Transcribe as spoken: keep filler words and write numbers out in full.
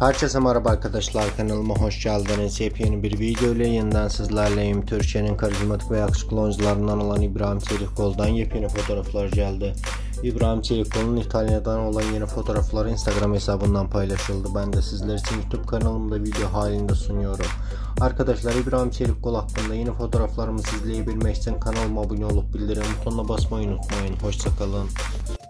Herkese merhaba arkadaşlar, kanalıma hoş geldiniz. Yepyeni bir video ile yeniden sizlerleyim. Türkiye'nin karizmatik ve yakışıklı oyuncularından olan İbrahim Çelikkol'dan yepyeni fotoğraflar geldi. İbrahim Çelikkol'un İtalya'dan olan yeni fotoğrafları Instagram hesabından paylaşıldı. Ben de sizler için YouTube kanalımda video halinde sunuyorum. Arkadaşlar, İbrahim Çelikkol hakkında yeni fotoğraflarımı izleyebilmek için kanalıma abone olup bildirim butonuna basmayı unutmayın. Hoşçakalın.